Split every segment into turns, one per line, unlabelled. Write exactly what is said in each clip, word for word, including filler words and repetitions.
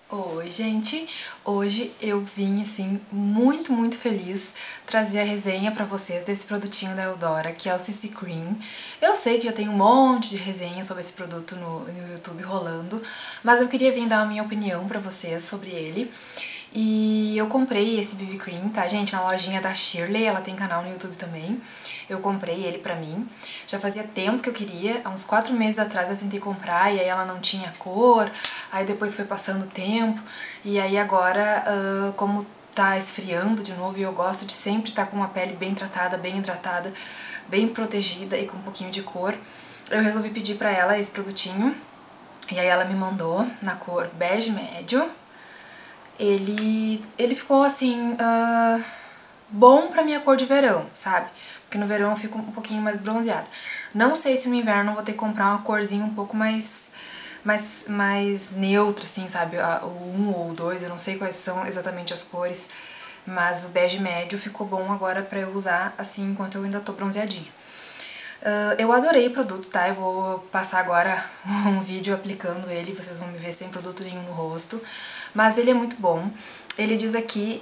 Oi, gente! Hoje eu vim, assim, muito, muito feliz trazer a resenha pra vocês desse produtinho da Eudora, que é o C C Cream. Eu sei que já tem um monte de resenha sobre esse produto no, no YouTube rolando, mas eu queria vir dar a minha opinião pra vocês sobre ele. E eu comprei esse B B Cream, tá, gente? Na lojinha da Shirley, ela tem canal no YouTube também. Eu comprei ele pra mim. Já fazia tempo que eu queria, há uns quatro meses atrás eu tentei comprar e aí ela não tinha cor, aí depois foi passando o tempo, e aí agora, uh, como tá esfriando de novo e eu gosto de sempre estar tá com uma pele bem tratada, bem hidratada, bem protegida e com um pouquinho de cor, eu resolvi pedir pra ela esse produtinho, e aí ela me mandou na cor bege médio. Ele, ele ficou assim, uh, bom pra minha cor de verão, sabe? Porque no verão eu fico um pouquinho mais bronzeada. Não sei se no inverno eu vou ter que comprar uma corzinha um pouco mais, mais, mais neutra, assim, sabe? O um ou o dois, eu não sei quais são exatamente as cores, mas o bege médio ficou bom agora pra eu usar, assim, enquanto eu ainda tô bronzeadinha. Uh, eu adorei o produto, tá? Eu vou passar agora um vídeo aplicando ele, vocês vão me ver sem produto nenhum no rosto, mas ele é muito bom. Ele diz aqui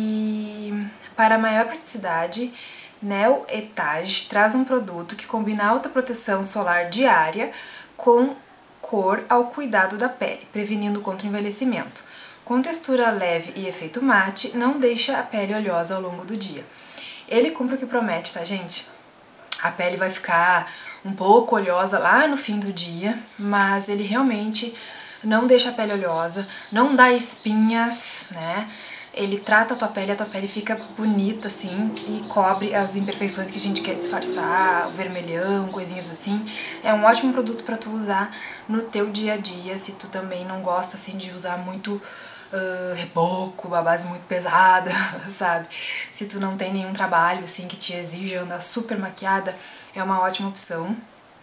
que para maior praticidade, Neo Etage traz um produto que combina alta proteção solar diária com cor ao cuidado da pele, prevenindo contra o envelhecimento. Com textura leve e efeito mate, não deixa a pele oleosa ao longo do dia. Ele cumpre o que promete, tá, gente? A pele vai ficar um pouco oleosa lá no fim do dia, mas ele realmente não deixa a pele oleosa, não dá espinhas, né? Ele trata a tua pele, a tua pele fica bonita, assim, e cobre as imperfeições que a gente quer disfarçar, o vermelhão, coisinhas assim. É um ótimo produto pra tu usar no teu dia a dia, se tu também não gosta, assim, de usar muito Uh, reboco, uma base muito pesada, sabe? Se tu não tem nenhum trabalho assim que te exija andar super maquiada, é uma ótima opção.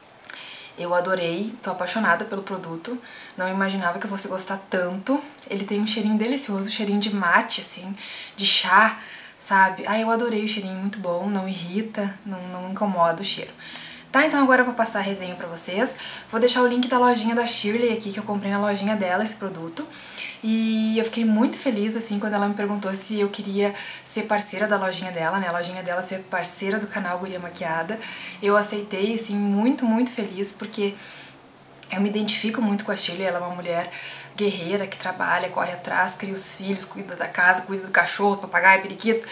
Eu adorei, tô apaixonada pelo produto, não imaginava que eu fosse gostar tanto. Ele tem um cheirinho delicioso, cheirinho de mate, assim, de chá, sabe? Ah, eu adorei o cheirinho, muito bom, não irrita, não, não incomoda o cheiro. Tá, então agora eu vou passar a resenha pra vocês. Vou deixar o link da lojinha da Shirley aqui, que eu comprei na lojinha dela esse produto. E eu fiquei muito feliz, assim, quando ela me perguntou se eu queria ser parceira da lojinha dela, né? A lojinha dela ser parceira do canal Guria Maquiada. Eu aceitei, assim, muito, muito feliz, porque eu me identifico muito com a Shirley. Ela é uma mulher guerreira que trabalha, corre atrás, cria os filhos, cuida da casa, cuida do cachorro, papagaio, periquito.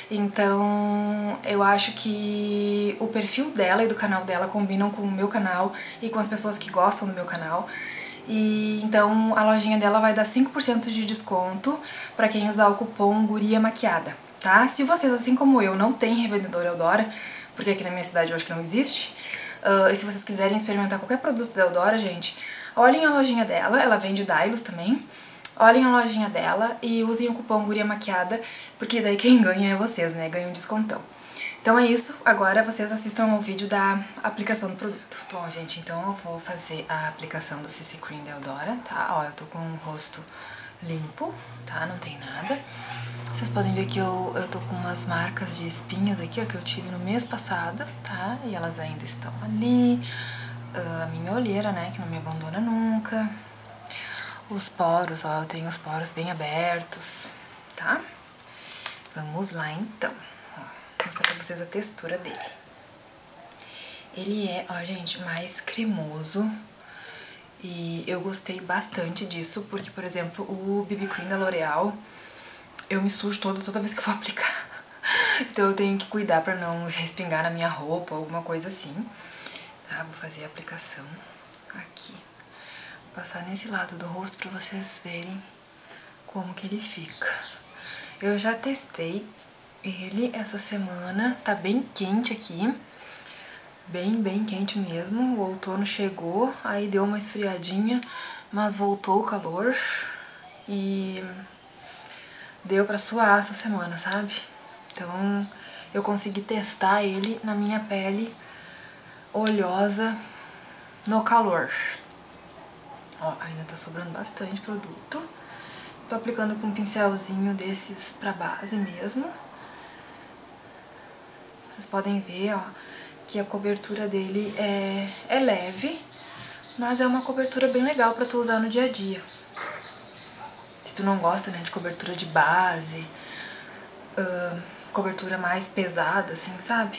Então eu acho que o perfil dela e do canal dela combinam com o meu canal e com as pessoas que gostam do meu canal. E então a lojinha dela vai dar cinco por cento de desconto pra quem usar o cupom Guria Maquiada, tá? Se vocês, assim como eu, não tem revendedor Eudora, porque aqui na minha cidade eu acho que não existe, Uh, e se vocês quiserem experimentar qualquer produto da Eudora, gente, olhem a lojinha dela, ela vende Dylos também. Olhem a lojinha dela e usem o cupom Guria Maquiada, porque daí quem ganha é vocês, né? Ganham um descontão. Então é isso, agora vocês assistam ao vídeo da aplicação do produto. Bom, gente, então eu vou fazer a aplicação do C C Cream da Eudora, tá? Ó, eu tô com o rosto limpo, tá? Não tem nada. Vocês podem ver que eu, eu tô com umas marcas de espinhas aqui, ó, que eu tive no mês passado, tá? E elas ainda estão ali. Uh, a minha olheira, né, que não me abandona nunca. Os poros, ó, eu tenho os poros bem abertos, tá? Vamos lá, então. Ó, vou mostrar pra vocês a textura dele. Ele é, ó, gente, mais cremoso. E eu gostei bastante disso, porque, por exemplo, o B B Cream da L'Oreal, eu me sujo toda, toda vez que eu vou aplicar. Então eu tenho que cuidar pra não respingar na minha roupa, alguma coisa assim. Tá, vou fazer a aplicação aqui. Vou passar nesse lado do rosto pra vocês verem como que ele fica. Eu já testei ele essa semana, tá bem quente aqui. Bem, bem quente mesmo. O outono chegou, aí deu uma esfriadinha, mas voltou o calor. E deu pra suar essa semana, sabe? Então eu consegui testar ele na minha pele oleosa no calor. Ó, ainda tá sobrando bastante produto. Tô aplicando com um pincelzinho desses pra base mesmo. Vocês podem ver, ó, que a cobertura dele é, é leve, mas é uma cobertura bem legal pra tu usar no dia a dia. tu não gosta, né, de cobertura de base, uh, cobertura mais pesada, assim, sabe?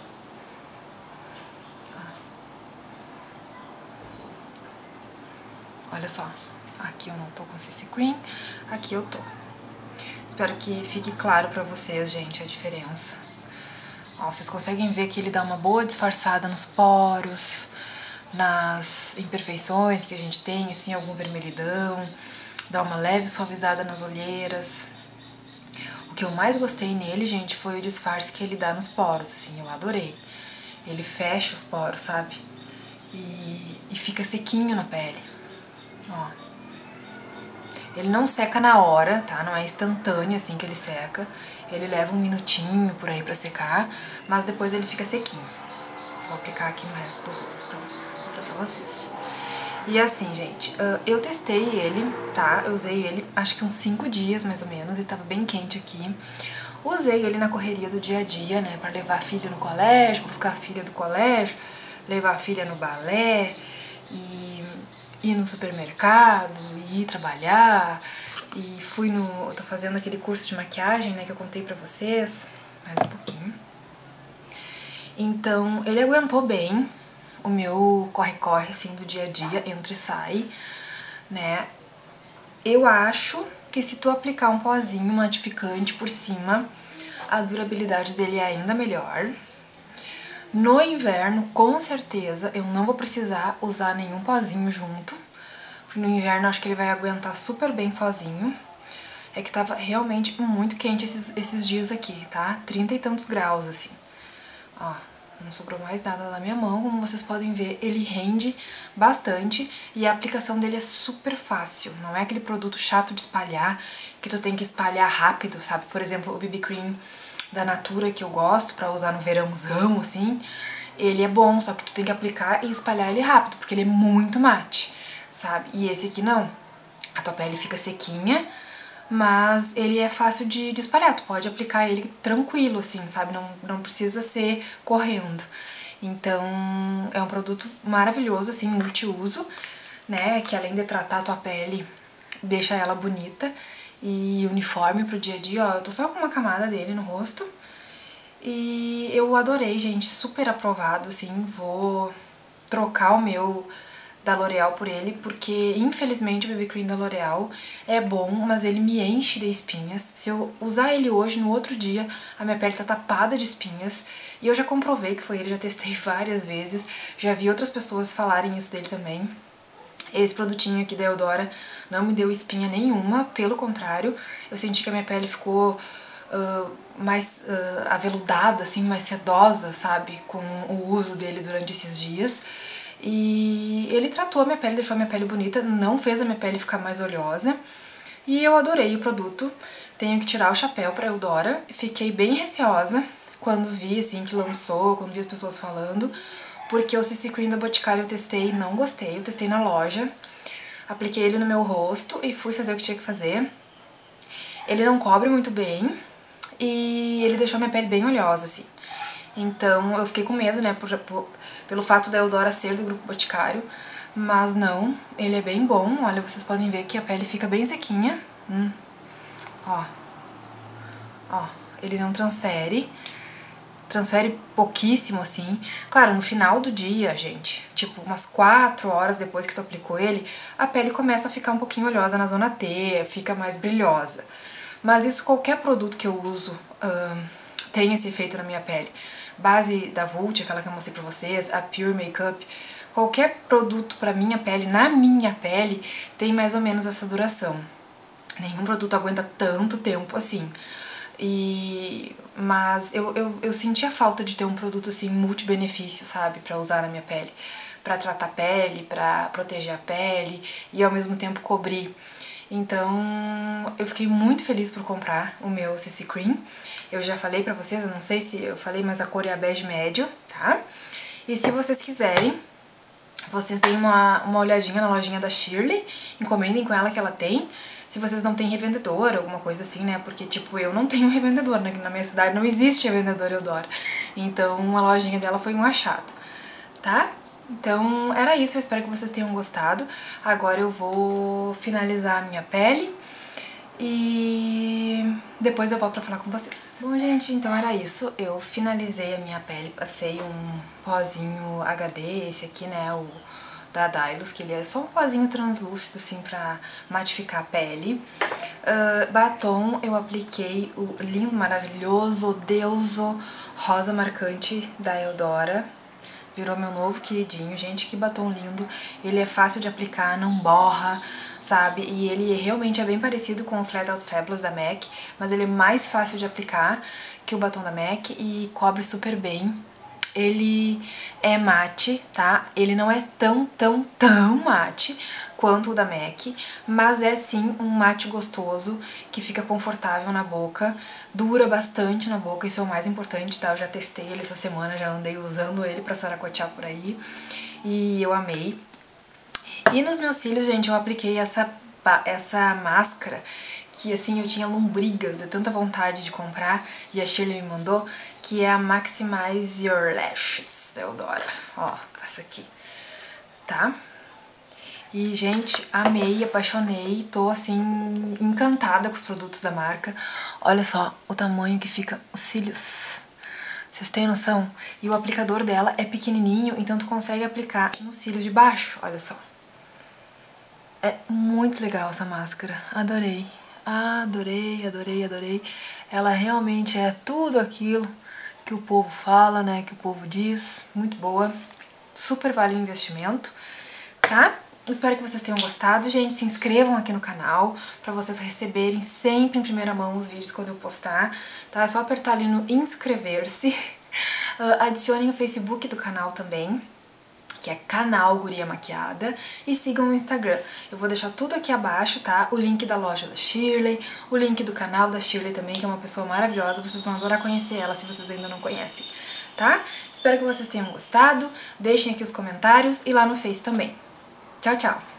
Olha só, aqui eu não tô com C C Cream, aqui eu tô. Espero que fique claro pra vocês, gente, a diferença. Ó, vocês conseguem ver que ele dá uma boa disfarçada nos poros, nas imperfeições que a gente tem, assim, algum vermelhidão, dá uma leve suavizada nas olheiras. O que eu mais gostei nele, gente, foi o disfarce que ele dá nos poros, assim, eu adorei. Ele fecha os poros, sabe? E, e fica sequinho na pele. Ó. Ele não seca na hora, tá? Não é instantâneo assim que ele seca. Ele leva um minutinho por aí pra secar, mas depois ele fica sequinho. Vou aplicar aqui no resto do rosto pra mostrar pra vocês. E assim, gente, eu testei ele, tá? Eu usei ele acho que uns cinco dias mais ou menos e tava bem quente aqui. Usei ele na correria do dia a dia, né? Pra levar a filha no colégio, buscar a filha do colégio, levar a filha no balé e ir no supermercado, ir trabalhar. E fui no... eu tô fazendo aquele curso de maquiagem, né? Que eu contei pra vocês. Mais um pouquinho. Então, ele aguentou bem o meu corre-corre, assim, do dia a dia, entra e sai, né? Eu acho que se tu aplicar um pozinho matificante por cima, a durabilidade dele é ainda melhor. No inverno, com certeza, eu não vou precisar usar nenhum pozinho junto. Porque no inverno, acho que ele vai aguentar super bem sozinho. É que tava realmente muito quente esses, esses dias aqui, tá? Trinta e tantos graus, assim. Ó. Não sobrou mais nada na minha mão, como vocês podem ver, ele rende bastante e a aplicação dele é super fácil. Não é aquele produto chato de espalhar, que tu tem que espalhar rápido, sabe? Por exemplo, o B B Cream da Natura, que eu gosto pra usar no verãozão, assim, ele é bom, só que tu tem que aplicar e espalhar ele rápido, porque ele é muito mate, sabe? E esse aqui não. A tua pele fica sequinha, mas ele é fácil de, de espalhar, tu pode aplicar ele tranquilo, assim, sabe? Não, não precisa ser correndo. Então, é um produto maravilhoso, assim, multiuso, né? Que além de tratar a tua pele, deixa ela bonita e uniforme pro dia a dia. Ó, eu tô só com uma camada dele no rosto e eu adorei, gente, super aprovado, assim. Vou trocar o meu da L'Oreal por ele, porque infelizmente o B B Cream da L'Oreal é bom, mas ele me enche de espinhas. Se eu usar ele hoje, no outro dia, a minha pele tá tapada de espinhas. E eu já comprovei que foi ele, já testei várias vezes, já vi outras pessoas falarem isso dele também. Esse produtinho aqui da Eudora não me deu espinha nenhuma, pelo contrário, eu senti que a minha pele ficou uh, mais uh, aveludada, assim, mais sedosa, sabe, com o uso dele durante esses dias. E ele tratou a minha pele, deixou a minha pele bonita, não fez a minha pele ficar mais oleosa. E eu adorei o produto. Tenho que tirar o chapéu pra Eudora. Fiquei bem receosa quando vi, assim, que lançou, quando vi as pessoas falando. Porque o C C Cream da Boticário eu testei e não gostei. Eu testei na loja. Apliquei ele no meu rosto e fui fazer o que tinha que fazer. Ele não cobre muito bem. E ele deixou a minha pele bem oleosa, assim. Então eu fiquei com medo, né, por, por, pelo fato da Eudora ser do Grupo Boticário, mas não, ele é bem bom. Olha, vocês podem ver que a pele fica bem sequinha. Hum. Ó, ó, ele não transfere, transfere pouquíssimo, assim. Claro, no final do dia, gente, tipo umas quatro horas depois que tu aplicou ele, a pele começa a ficar um pouquinho oleosa na zona T, fica mais brilhosa. Mas isso qualquer produto que eu uso hum, tem esse efeito na minha pele. Base da Vult, aquela que eu mostrei pra vocês, a Pure Makeup, qualquer produto pra minha pele, na minha pele, tem mais ou menos essa duração. Nenhum produto aguenta tanto tempo assim. E... mas eu, eu, eu senti a falta de ter um produto assim multi-benefício, sabe, pra usar na minha pele. Pra tratar a pele, pra proteger a pele e ao mesmo tempo cobrir. Então, eu fiquei muito feliz por comprar o meu C C Cream. Eu já falei pra vocês, eu não sei se eu falei, mas a cor é a bege médio, tá? E se vocês quiserem, vocês deem uma, uma olhadinha na lojinha da Shirley, encomendem com ela que ela tem. Se vocês não têm revendedor, alguma coisa assim, né? Porque, tipo, eu não tenho revendedor, né? Na minha cidade não existe revendedor Eudora. Então, a lojinha dela foi um achado, tá? Então, era isso, eu espero que vocês tenham gostado. Agora eu vou finalizar a minha pele e depois eu volto pra falar com vocês. Bom, gente, então era isso. Eu finalizei a minha pele, passei um pozinho H D, esse aqui, né, o da Dylos, que ele é só um pozinho translúcido, assim, pra matificar a pele. Uh, batom, eu apliquei o lindo, maravilhoso, deuso rosa marcante da Eudora. Virou meu novo queridinho. Gente, que batom lindo. Ele é fácil de aplicar, não borra, sabe? E ele realmente é bem parecido com o Flat Out Fabulous da MAC, mas ele é mais fácil de aplicar que o batom da MAC e cobre super bem. Ele é mate, tá? Ele não é tão, tão, tão mate quanto o da MAC, mas é sim um mate gostoso, que fica confortável na boca, dura bastante na boca, isso é o mais importante, tá? Eu já testei ele essa semana, já andei usando ele pra saracotear por aí, e eu amei. E nos meus cílios, gente, eu apliquei essa, essa máscara, que assim, eu tinha lombrigas de tanta vontade de comprar, e a Shirley me mandou, que é a Maximize Your Lashes da Eudora. Ó, essa aqui, tá? E, gente, amei, apaixonei, tô, assim, encantada com os produtos da marca. Olha só o tamanho que fica os cílios. Vocês têm noção? E o aplicador dela é pequenininho, então tu consegue aplicar nos cílios de baixo, olha só. É muito legal essa máscara, adorei. Adorei, adorei, adorei. Ela realmente é tudo aquilo que o povo fala, né, que o povo diz. Muito boa, super vale o investimento, tá? Espero que vocês tenham gostado, gente. Se inscrevam aqui no canal pra vocês receberem sempre em primeira mão os vídeos quando eu postar, tá? É só apertar ali no inscrever-se. Uh, adicionem o Facebook do canal também, que é canal Guria Maquiada, e sigam o Instagram. Eu vou deixar tudo aqui abaixo, tá? O link da loja da Shirley, o link do canal da Shirley também, que é uma pessoa maravilhosa, vocês vão adorar conhecer ela se vocês ainda não conhecem, tá? Espero que vocês tenham gostado, deixem aqui os comentários e lá no Face também. Tchau, tchau!